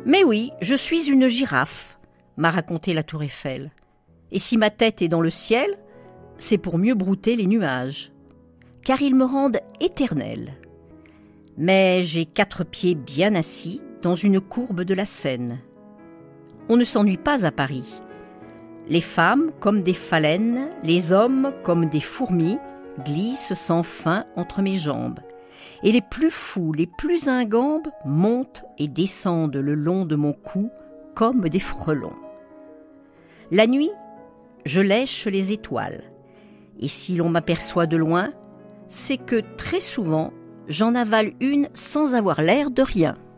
Mais oui, je suis une girafe, m'a raconté la tour Eiffel. Et si ma tête est dans le ciel, c'est pour mieux brouter les nuages, car ils me rendent éternelle. Mais j'ai 4 pieds bien assis dans une courbe de la Seine. On ne s'ennuie pas à Paris. Les femmes, comme des phalènes, les hommes, comme des fourmis, glissent sans fin entre mes jambes. Et les plus fous, les plus ingambes montent et descendent le long de mon cou comme des frelons. La nuit, je lèche les étoiles. Et si l'on m'aperçoit de loin, c'est que très souvent, j'en avale une sans avoir l'air de rien.